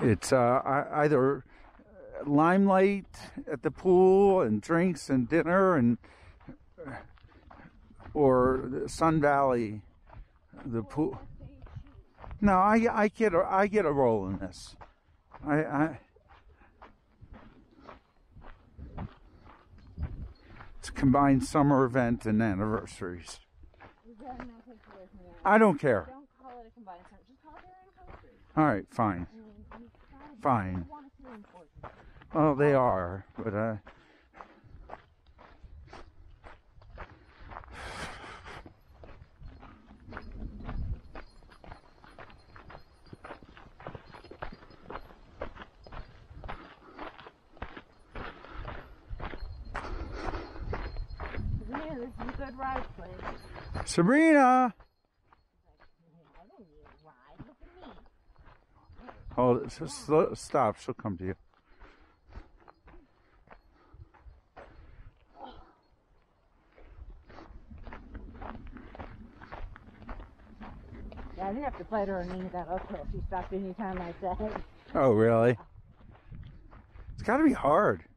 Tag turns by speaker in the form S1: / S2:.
S1: It's either limelight at the pool and drinks and dinner, and or Sun Valley, the pool. No, I get a role in this. It's a combined summer event and anniversaries. I don't care.
S2: Don't call it a combined summer. Just call it their anniversary.
S1: All right, fine. Fine. Well, they are, but
S2: Sabrina, this is a good ride place.
S1: Sabrina.
S2: I don't need a ride. Look at me.
S1: Oh, just stop. She'll come to you.
S2: Yeah, I didn't have to fight her or anything that uphill. She stopped any time I said.
S1: Oh, really? It's got to be hard.